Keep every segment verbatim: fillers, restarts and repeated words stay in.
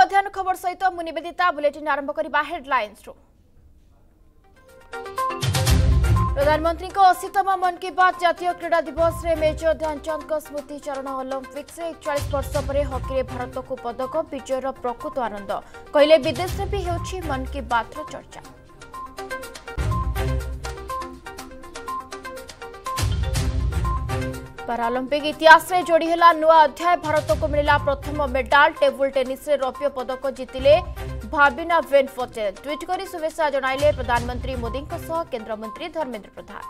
मध्याह्न खबर सहित मु निवेदिता बुलेटिन आरंभ करबा हेडलाइंस रो। प्रधानमंत्री को अशीतम मन की बात जातीय क्रीड़ा दिवस रे मेजर ध्यानचंद को स्मृति चारण ओलंपिक्स एकचाश वर्ष पर हॉकी रे भारत को पदक विजयर प्रकृत आनंद कहले विदेश में भी होछि मन की बात रो चर्चा। पैरालंपिक इतिहास रे जोड़ी हैला नुआ अध्याय भारत को मिला प्रथम मेडाल टेबल टेनिस रे रौप्य पदक जीतिले भाबिना वेन पटेल ट्वीट करी शुभेच्छा जणाइले प्रधानमंत्री मोदी केंद्र मंत्री धर्मेंद्र प्रधान।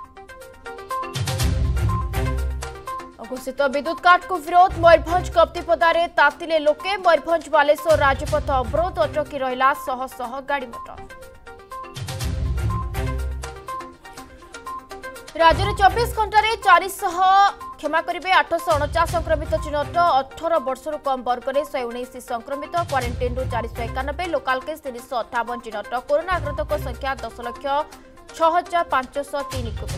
अघोषित विद्युत काट को विरोध मयूरभंज कप्तिपदारे तातिले लोके मयूरभंज बालेश्वर राजपथ अवरोध अटकी रहिला शह शह गाड़ी मोटर। राज्य में चौबीस घंटे चार सौ क्षमा करेंगे आठश अणचाश संक्रमित चिन्हट अठर वर्ष कम वर्ग में शहे उन्नीस संक्रमित क्वारेंटाइन चार सौ एकानबे लोकाल केस तीन सौ अठावन चिन्हट कोरोना आक्रांतों संख्या दस लक्ष छह हजार पांचश तीन को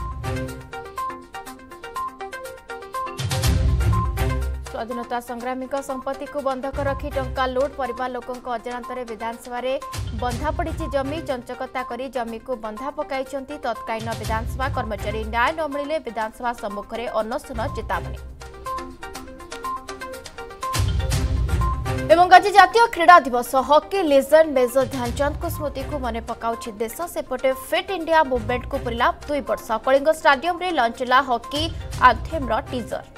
स्वाधीनता संग्रामी संपत्ति को बंधक रखी टंका लुट परिवार लोकों अजाणत विधानसभा बंधा पड़ी जमी चंचकता करी जमी को बंधा पकाई तत्कालीन विधानसभा कर्मचारी न्याय न मिले विधानसभा सम्मुखें अनशन चेतावनी। एवं आज जातीय क्रीड़ा दिवस हॉकी लेजेंड मेजर ध्यानचंद को स्मृति को मन पकाउछि देश सेपटे फिट इंडिया मुवमेंट को पूरा दुई वर्ष कलिंग स्टाडियम रे लंच होला हॉकी आंथेम रो टीजर।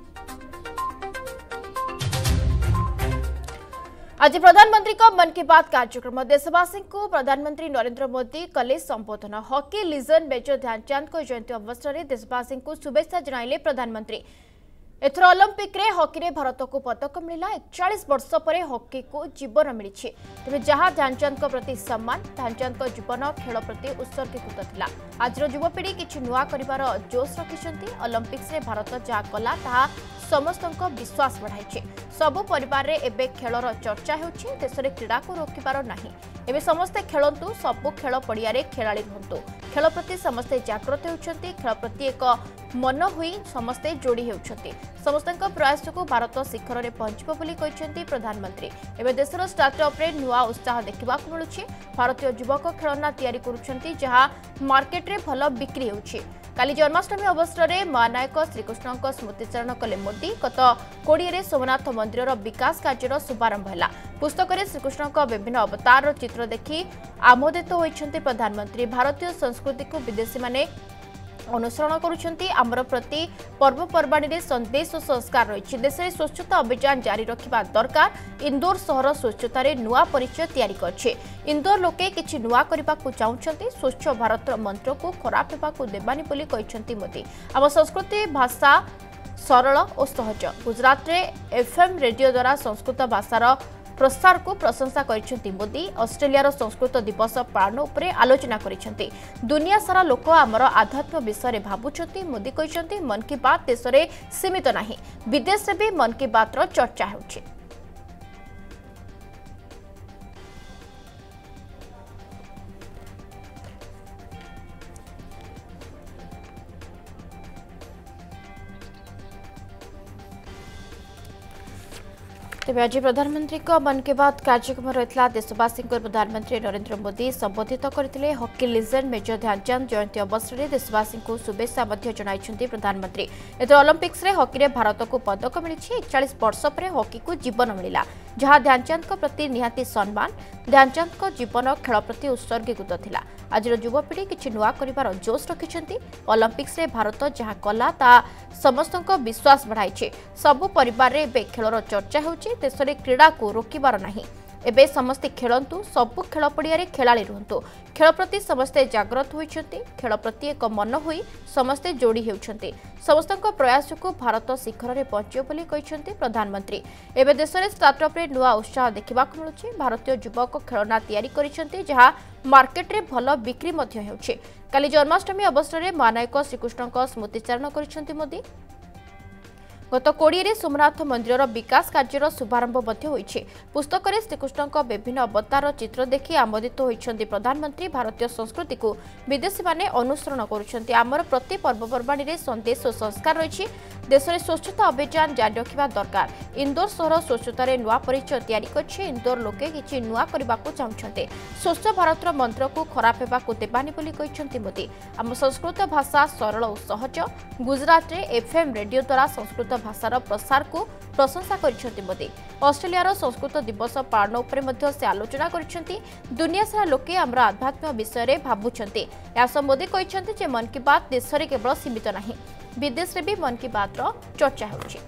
आज प्रधानमंत्री का मन की बात कार्यक्रम देशवासी को प्रधानमंत्री नरेंद्र मोदी कले संबोधन हॉकी लीजेंड मेजर ध्यानचंद को जयंती अवसर में देशवासी को शुभेच्छा जणाइले प्रधानमंत्री। एथर ओलंपिक रे हॉकी रे भारत को पदक मिला एकचाश वर्ष पर हॉकी को जीवन मिली तेज जहां ध्यानचंद प्रति सम्मान ध्यानचंद जीवन खेल प्रति उत्सर्गीकृत थिला। आज युवपीढ़ी किछि नुआ करिवार जोश रखिछंती ओलंपिक्स रे भारत जहा कला ताहा समस्त विश्वास बढ़ाई सबु परिवार रे एबे खेलर चर्चा होछि देश रे क्रीड़ा को रोकिबार नाही एबे समस्ते खेलंतु सबु खेल पड़िया रे खेलाड़ी रहंतु खेल प्रति समस्ते जागृत होउछंती खेल प्रति एक मन हुई समस्ते जोड़ी होउछंती समस्त प्रयास को भारत शिखर में पहुंचब बोली कहिसेंती प्रधानमंत्री। एबे देशर स्टार्टअप रे नुआ उत्साह देखा मिलुछि भारतीय युवक खेलना तैयारी करुछंती जहां मार्केट रे भल बिक्री होउछि। काली जन्माष्टमी अवसर में महानायक श्रीकृष्ण स्मृतिचारण कले मोदी गत कोड़े सोमनाथ मंदिर विकास कार्यर शुभारंभ है पुस्तक में श्रीकृष्ण विभिन्न अवतार चित्र देखि आमोदित होइछंती प्रधानमंत्री। भारतीय संस्कृति को विदेशी माने अनुसरण करुछंती आमर प्रति पर्वपर्वाणी रे संदेश और संस्कार रही देश में स्वच्छता अभियान जारी रखिबा दरकार। इंदौर सहर स्वच्छता रे नुआ परिचय तैयारी करछे इंदौर लोके किछि नुआ करबा को चाहुछंती स्वच्छ भारत मंत्र को खराब हेबा को देबानी बोली कहिछंती मोदी। आम संस्कृति भाषा सरल और सहज गुजरात रे एफएम रेडियो द्वारा संस्कृत भाषार प्रसार को प्रशंसा करिसेंती मोदी। ऑस्ट्रेलिया संस्कृत दिवस पालन उपरे आलोचना करिसेंती दुनिया सारा लोक आमर आध्यात्म विषय रे भाबुछंती मोदी कहिसेंती मन की बात देश रे सीमित नाही विदेश रे भी मन की बात रो चर्चा होछि। तेज आज प्रधानमंत्री को मन की बात कार्यक्रम रही देशवासी प्रधानमंत्री नरेंद्र मोदी संबोधित करते हॉकी लीजेंड मेजर ध्यानचंद जयंती अवसर में देशवासी को शुभेच्छा जणाई प्रधानमंत्री। एथर ओलंपिक्स रे हॉकी रे भारत को पदक मिली एकचाश वर्ष पर हॉकी को जीवन मिला जहां ध्यानचंद प्रति निहाती सम्मान ध्यानचंद जीवन खेल प्रति उत्सर्गीकृत थिला। आज युवपीढ़ी किछि नुआ करिवार जोश रखिछंती ओलंपिक्स रे भारत जहां कला ता समस्त विश्वास बढ़ाई सबु परिवार रे बे खेलर चर्चा होछि देश रे क्रीड़ा को रोकिबार नाही एबे समस्ते खेलंतु सबु खेल पड़िया रे खेलाड़ी रहंतु खेल प्रति समस्ते जागृत होइछंती खेल प्रति एक मन हुई समस्ते जोड़ी हेउछंती समस्त प्रयास को भारत शिखर में पहुंचो बोली कहिसेंती प्रधानमंत्री। एबे देश रे स्टार्टअप रे नुआ उत्साह देखा मिलुछि भारतीय युवक खेलना तैयारी करिसेंती जहां मार्केट रे भल बिक्री मध्य हेउछि। काली जन्माष्टमी अवसर में महानायक श्रीकृष्ण स्मृतिचारण करिसेंती मोदी। गत कोड़े सोमनाथ मंदिर विकास कार्यर शुभारंभ पुस्तक में श्रीकृष्ण विभिन्न अवतार चित्र देखि आमोदित होइछंती प्रधानमंत्री। भारतीय संस्कृति को विदेशी माने अनुसरण करुछंती आमर प्रति पर्वपर्वाणी रे संदेश और संस्कार रही देश में स्वच्छता अभियान जारी रखा दरकार। इंदौर सहर स्वच्छतार नुआ परिचय तैयारी कर इंदौर लोके किछि नुआ करने को चाहते। स्वच्छ भारत मंत्र को खराब होगा देवानी बोली कहते मोदी। आम संस्कृत भाषा सरल और सहज। गुजरात में एफएम रेडियो द्वारा संस्कृत भाषार प्रसार को प्रशंसा कर मोदी। ऑस्ट्रेलिया संस्कृत दिवस पालन उपरे मध्य से आलोचना कर दुनिया सारा लोके आमर आध्यात्म विषय में भावुंट। यासह मोदी कहते मन की बात देश में केवल सीमित नहीं, विदेश में भी मन की बात चर्चा होछि।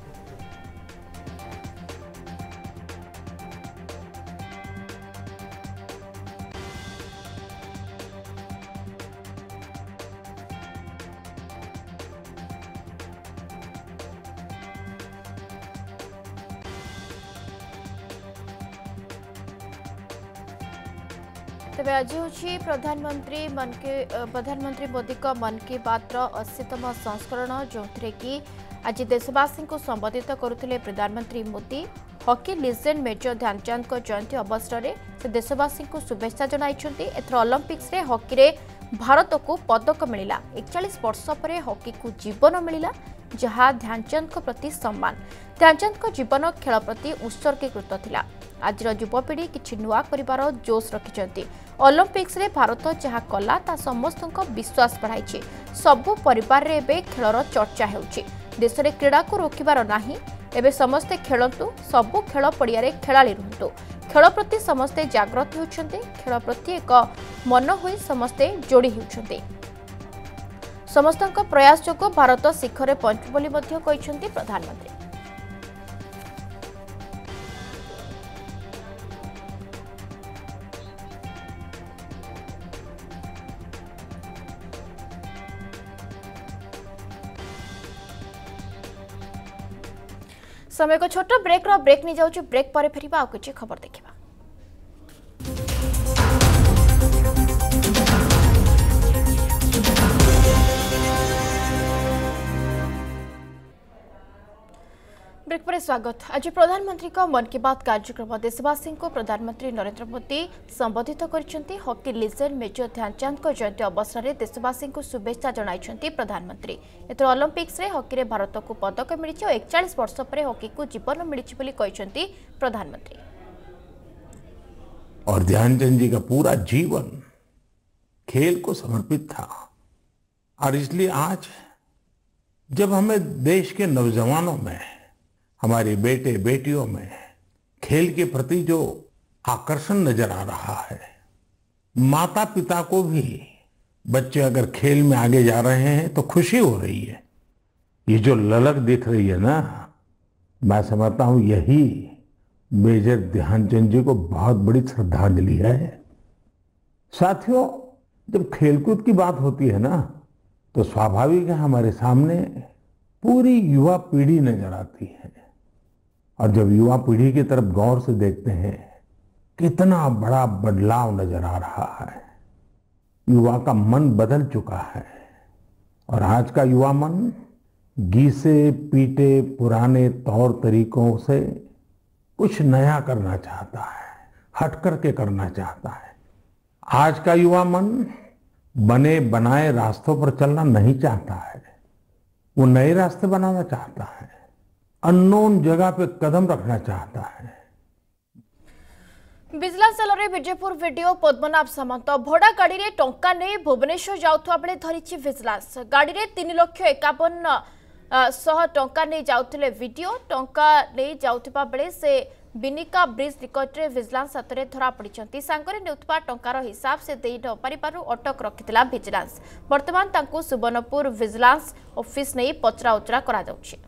तेज आज हूँ प्रधानमंत्री मन के प्रधानमंत्री मोदी का मन की बात अशीतम संस्करण जो थे कि आज देशवासी को संबोधित करुले प्रधानमंत्री Modi. Hockey legend major Dhyanchand को जयंती अवसर में से देशवासी को शुभेच्छा जनाइछन्ति। एथर ओलंपिक्स रे हॉकी रे भारत को पदक मिला। इकतालीस वर्ष पर हॉकी को जीवन मिला जहाँ ध्यानचंद को प्रति सम्मान। ध्यानचंद को जीवन खेल प्रति उत्सर्गीकृत थिला। आज युवपीढ़ी किछि नुआ करिवार जोश रखिछन्ति। ओलंपिक्स रे भारत जहाँ कला ता समस्त विश्वास बढ़ाई। सबु परिवार रे एबे खेलर चर्चा हेउछि। देश में क्रीड़ा को रोकिबार नाही। एबे समस्ते खेलंतु, सबु खेल पड़िया रे खेलाड़ी रुहंतु। खेल प्रति समस्ते जागृत होउछन्ति। खेल प्रति एक मन होई समस्ते जोड़ी होउछन्ति। समस्तक प्रयास जोगो भारत शिखर पहुंचु बोली मध्य कहिसन्ति प्रधानमंत्री। समय को छोट ब्रेक रो ब्रेक नहीं जाऊँ। ब्रेक पर फेरिबा आ कुछ खबर देखिबा। ब्रेक पर स्वागत। आज प्रधानमंत्री का मन की बात कार्यक्रम देशवासी को प्रधानमंत्री नरेंद्र मोदी संबोधित करछन्ति। हॉकी लीजेंड मेजर ध्यानचंद को जयंती अवसर में देशवासी को शुभेच्छा जनाइछन्ति प्रधानमंत्री। एथर ओलंपिक्स रे हॉकी रे भारत को पदक मिली और इकतालीस वर्ष पर हॉकी को जीवन मिली बोली कहछन्ति प्रधानमंत्री। और ध्यानचंद जी का पूरा जीवन खेल को समर्पित था और इसलिए आज जब हमें देश के नौजवानों में, हमारे बेटे बेटियों में खेल के प्रति जो आकर्षण नजर आ रहा है, माता पिता को भी बच्चे अगर खेल में आगे जा रहे हैं तो खुशी हो रही है। ये जो ललक दिख रही है ना, मैं समझता हूं यही मेजर ध्यानचंद जी को बहुत बड़ी श्रद्धांजलि है। साथियों, जब खेलकूद की बात होती है ना तो स्वाभाविक है हमारे सामने पूरी युवा पीढ़ी नजर आती है। और जब युवा पीढ़ी की तरफ गौर से देखते हैं कितना बड़ा बदलाव नजर आ रहा है। युवा का मन बदल चुका है और आज का युवा मन घिसे पीटे पुराने तौर तरीकों से कुछ नया करना चाहता है, हट करके करना चाहता है। आज का युवा मन बने बनाए रास्तों पर चलना नहीं चाहता है, वो नए रास्ते बनाना चाहता है, अननोन जगह पे कदम रखना चाहता है। Vigilance cell Vijaypur BDO Padmanabh Samant भड़ा गाड़ी रे टंका नहीं भुवनेश्वर जाउथवा बेले धरिछि विजिलेंस। गाड़ी रे तीन लक्ष एकावन सह टंका नहीं जाउथिले वीडियो। टंका नहीं जाउथवा बेले से बिनिका ब्रिज निकट में विजिलेंस हाथ में धरा पड़ती। सांगरे नेउथबा टंकार हिसाब से दे न पारिबारु अटक रखिथिला विजिलेंस। वर्तमान तांकु सुवर्णपुर विजिलेंस ऑफिस नहीं पचरा उचरा करा जाउछि।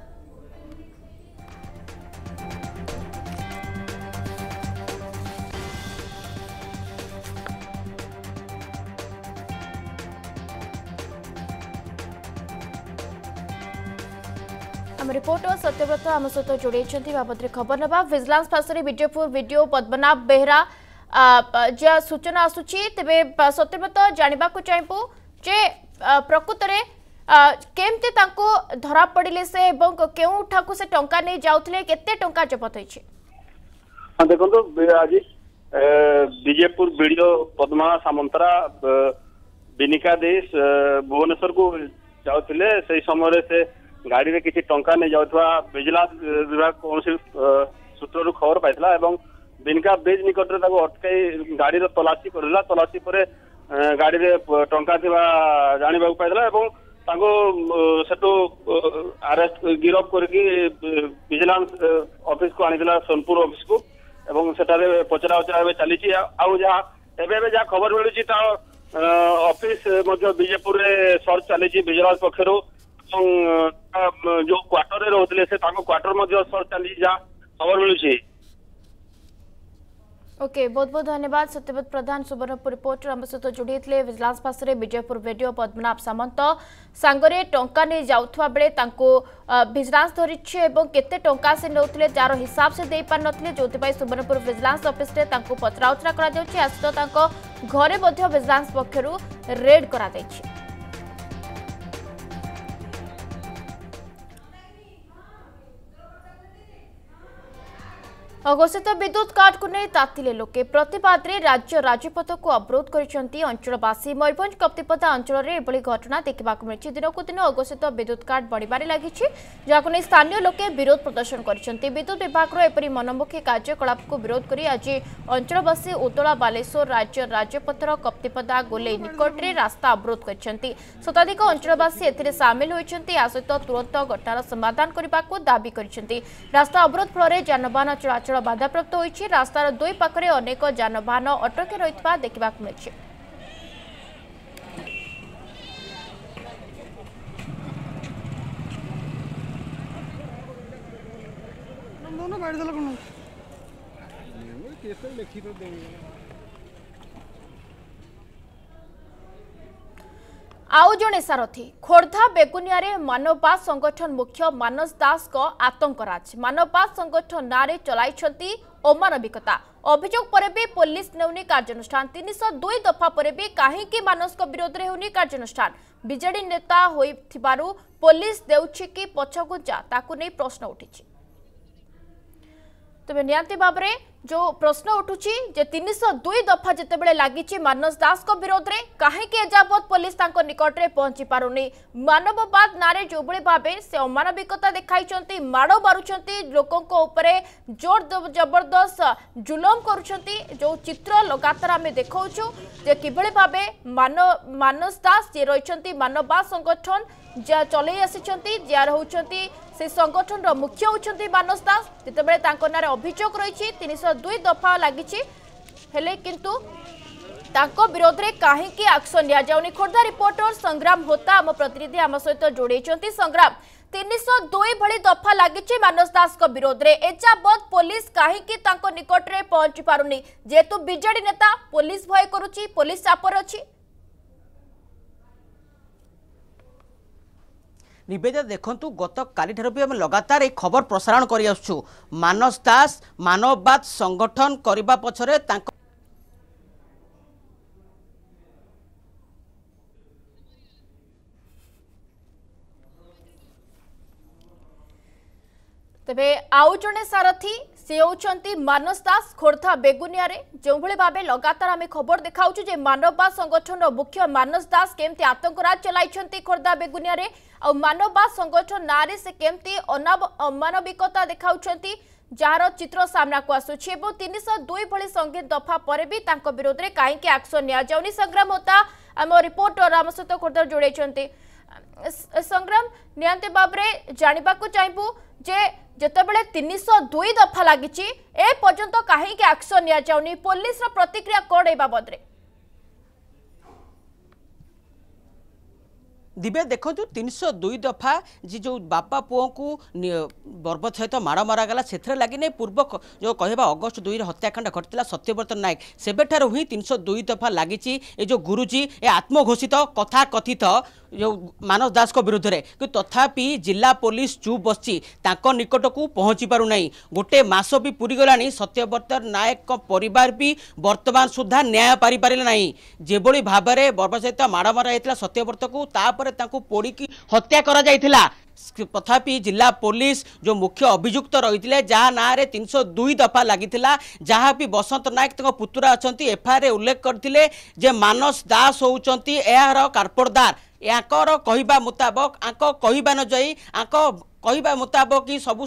आम रिपोर्टर सत्यव्रत आम सहित जोड़ी बाबद खबर नवा। विजिलेंस पार्श्व विजयपुर वीडियो पद्मनाभ बेहरा जे सूचना आसुची तेबे सत्यव्रत जानिबा को चाहबो जे प्रकृत रे केमते तांको धरा पड़िले से एवं केउ उठाकू से टंका नै जाउथले केते टंका जब्त होइछि। हां देखंतो आज विजयपुर वीडियो पद्मनाभ सामंतरा बिनिका देश भुवनेश्वर को जाउथले सेही समय से गाड़ी रे किसी टंका नहीं जाउथवा विजिलेंस विभाग कौन सूत्र खबर पाइला एवं बिनका ब्रिज निकट में अटकई गाड़ी तलाशी करला तलाशी पर गाड़ी रे टंका थिबा जानिबा पाइला एवं तांको सेटू अरेस्ट गिरफ करके विजिलेंस ऑफिस को आनिला सोनपुर ऑफिस को एवं सेटारे पचरा उचरा चली आउ जहाँ एबे जहाँ खबर मिलूची ता ऑफिस मध्य विजयपुर रे सर्च चली विजिलेंस पक्षरु जो क्वार्टर रे रहउतले से तांको क्वार्टर मध्य सर्च चली जहाँ खबर मिलूची। ओके बहुत बहुत धन्यवाद सत्यव्रत प्रधान सुवर्णपुर रिपोर्टर आम सहित जोड़ी थे विजिलेंस पास विजयपुर वीडियो पद्मनाभ सामंत सांगरे टंका नहीं जाउथवा बेले तांको विजिलेंस धरिछि एवं केते टंका से नउथले जार हिसाब से देई पार नथले जोतिबाई सुवर्णपुर विजिलेंस ऑफिस रे तांको पचराउचरा करा जाउछि आसतो तांको घरे मध्ये विजिलेंस पक्षरु रेड करा दैछि। अघोषित विद्युत काट को नहीं तातिले लोके प्रतिवाद रे राज्य राजपथ को अवरोध करिसेंती अंचलवासी मयूरभंज कप्तिपदा अंचल रे एभली घटना देखा मिली दिन को दिन अघोषित विद्युत काट बढ़िबारे लागिछि जाको नहीं स्थानीय लोके विरोध प्रदर्शन करिसेंती विद्युत विभाग रो एपरि मनमुखी कार्यकलाप को विरोध करी आज अंचलवासी उतला बालेश्वर राज्य राजपथर कप्तिपदा गोले निकट रे रास्ता अवरोध करिसेंती शताधिक अंचलवासी एथिरे शामिल होइसेंती आ सहित तुरंत घटनार समाधान करबा को दाबी करिसेंती रास्ता अवरोध फल जानबाहन चलाचल बाधाप्राप्त होइछि रास्तार दुई पाखरे अनेक जानबाहन अटके रहितबा देखिबा मिलिछि। आउ जणे सारथी खोर्धा बेगुनिया रे मानववाद संगठन मुख्य मानस दास को आतंकराज मानववाद संगठन नारे चलाइछंती अमानविकता अभियोग पर भी पुलिस नेउनी कार्यानुष्ठान तीन सौ दुई दफा पर भी कहीं मानस को विरोध रे होनी कार्यानुष्ठान बीजेडी नेता होइथिबारु पुलिस देउछि कि पछगुंचा ताकू नै प्रश्न उठिछि। तबे नियंती बाबरे जो प्रश्न उठुची जे तीन सौ दुई दफा जितेबेले लागिची मानस दास को विरोध रे काहे के एजाबत पुलिस तांको निकट रे पहुंची पारुनी मानववाद नारे जो बळे भाबे से अमानविकता देखाइचंती माडो मारुचंती लोकों को ऊपरे जोर जबरदस्त जुलम करूचंती जो चित्र लगातार आमे देखौछु जे किबळे भाबे मानव मानस दास जे रहिचंती मानववाद संगठन जा चलै आसिचंती जा रहउचंती से संगठन रो मुख्य होचंती मानस दास जितेबेले तांको नारे अभियोग रहिछि तीन सौ दुई दफा लागिछि हेले किंतु तांको विरोध रे काहे की एक्शन लिया जाउनी खोर्धा रिपोर्टर संग्राम होता आम प्रतिनिधि आम सहित जोड़ेइचंती संग्राम तीन सौ दुई भली दफा लागिछि मानस दास को विरोध रे एजाबत पुलिस काहे की तांको निकट रे पहुंची पारुनी जेतु बीजेडी नेता पुलिस भय करूछि पुलिस चापर अछि। निवेदिता देखु गत काली भी आम लगातार एक खबर प्रसारण कर मानस दास मानववाद संगठन करने पछरे तांको तेबे आउ जणे सारथी से होचंती मानस दास खोर्धा बेगुनिया रे जो भले भाबे लगातार आमे खबर देखाउछु जे मानववाद संगठन मुख्य मानस दास केमती आतंकराज चलाइछंती खोर्धा बेगुनिया रे आ मानववाद संगठन नारे से केमती अमानविकता देखाउछंती जार चित्र सामना को आसुछि एवं तीन सौ दुई भली संगीत दफा पर भी तांको विरोध रे काहे के एक्शन निया जाउनी संग्राम होता आम रिपोर्टर आम सहित खोर्धा जोड़ेइछंती संग्राम नियंते बाबरे जानिबा को चाहबू जे जेतेबेले तीन सौ दुई दफा लागिछि ए पर्यंत काहे के एक्शन निया जाउनी पुलिस रा प्रतिक्रिया कोड ए बाबद रे दिव्या देखु तीन सौ दुई दफा जी जो बापा पुओ को बर्बत सहित माड़ मरागला से लगी नहीं पूर्व जो कहवा अगस्ट दुई हत्याकांड घटता सत्यव्रत नायक सेबेठार ही तीन सौ दुई दफा लगी ये जो गुरुजी ए आत्मघोषित कथा कथित जो मानस दास को विरुद्ध में कि तथापि जिला पुलिस चुप बसची तांको निकट को पहुँची पारु नहीं गोटे मास भी पूरी गलानी सत्यव्रत नायक परिवार भी वर्तमान सुधा न्याय पारि पारिले नहीं जेभली भाबरे बर्बत सहित माड़ मरा जाइतिला सत्यव्रत को तापरे तांको पोड़ीकी हत्या करा जाइतिला तथापि जिला पुलिस जो मुख्य अभियुक्त रही जहाँ ना रे तीन सौ दुई दफा लगी जहाँ भी बसंत नायक तक पुतुरा अच्छा एफआईआर उल्लेख करते जे मानस दास होउचंती एहार कारपोरदार याकर कहवा मुताबक आंक कहवा न जाई आंक कहवा मुताबक कि सबू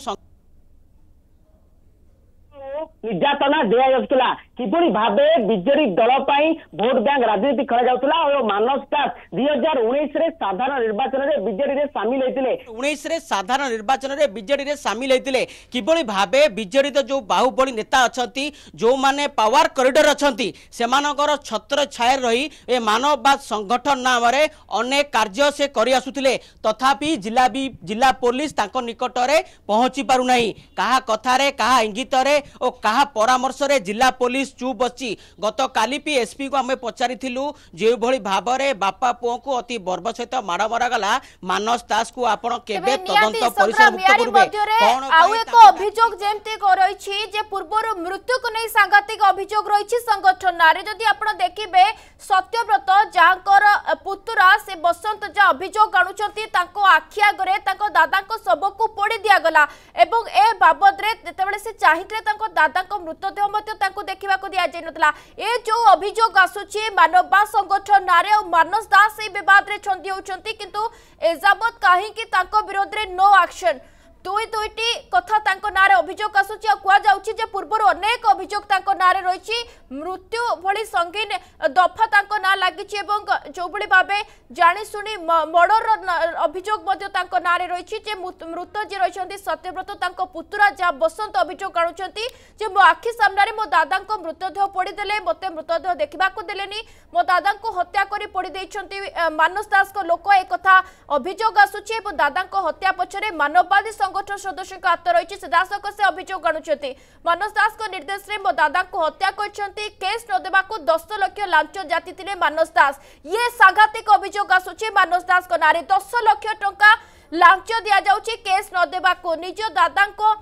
निर्यातना दिया जाउतला किभଳି भाबे बीजेडी दल पाई भोट बैंक राजनीति करा जाउतला और मानस दास दो हज़ार उन्नीस रे साधारण निर्वाचन रे बीजेडी रे शामिल हेतिले उन्नीस रे साधारण निर्वाचन रे बीजेडी रे शामिल हेतिले किभଳି भाबे बीजेडी तो जो बाहुबली नेता अछंती जो माने पावर कॉरिडोर अछंती सेमानकर छत्र छायर रही ए मानववाद संगठन नाम रे अनेक कार्य से करि आसुतिले तथापि जिला भी जिला पुलिस तांको निकट रे पहुंची पारु नाही कहा कथा रे कहा इंगित रे ओ कहा परामर्श रे जिला पुलिस चुप बची गत काली पी एसपी को आमे पचारि थिलु जे भली भाबरे बापा पुओ को अति बर्ब सहित माड़ मरा गला मानस दास को आपण केबे तदंत परिसर मुक्त करबे कोन आउ एक अभियोग जेमते करैछि जे पूर्वर मृत्यु को नै सांघातिक अभियोग रहिछि संगठन नारे जदि आपण देखिबे सत्यव्रत जाकर पुतुरा से बसंत जा अभियोग आनुचंती ताको आखिया गरे ताको दादा को सब को पोड़ी दिया गला एवं ए बाबद रे जेतेबेले से चाहितले ताको दादा को मृतदेह मध्य ताको देखिबा को दिया जाय नतला ए जो अभियोग आसुछि मानववाद संगठन नारे और मानस दास ए विवाद रे छंदी होचंती किंतु एजाबत काहे कि ताको विरोध रे नो एक्शन दुई दुईटी कथा तांको नारे अभियोग आसुछि आ कुआ जाउछि जे पूर्वर अनेक अभियोग तांको नारे रहिछि मृत्यु भली संगीन दफा तांको ना लागिछि एवं जो भली भाबे जानि सुनी मर्डर अभियोग मध्ये तांको नारे रहिछि जे मृत जे रहिछंती सत्यव्रत तांको पुतुरा जा बसंत अभियोग आनुछंती जे मो आखि सामने मो दादा को मृतदेह पोड़ी देले मते मृतदेह देखिबा को देलेनी मो दादा को हत्या करी पोड़ी देइछंती मानस दास को लोक ए कथा अभियोग आसुछि एवं दादा को हत्या पछरे मानववादी संगठन सदस्य का हाथ रही सीधासख से अभियोग आनुंट मानस दास को निर्देश में मो दादा को हत्या करछंती केस न देबा को दस लाख लांच जाति थे मानस दास ये सांघातिक अभियोग आसुछि मानस दास को नारे दस लाख टंका लांच दिया जाउछि केस न देबा को निज दादा को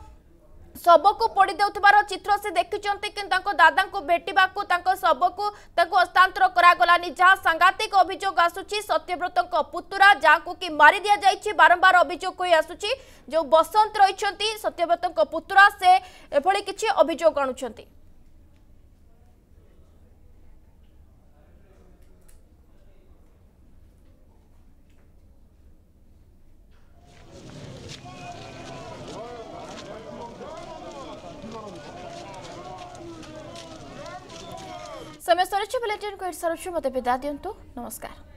शब को पोड़ी देउथबार चित्र से देखिचंती कि तांको दादा को भेटिबा को तांको शब को तांको हस्तांतर करा गलानी जहां सांघातिक अभियोग आसुछि सत्यव्रत को पुतुरा जाको कि मारी दिया जाइछि बारंबार अभियोग कोई आसुछि जो बसंत रहिचंती सत्यव्रत को पुतुरा से एभली किछि अभियोग आनुचंती समय सरिछि बुलेटिन को सरुछु मते विदा दियंतु नमस्कार।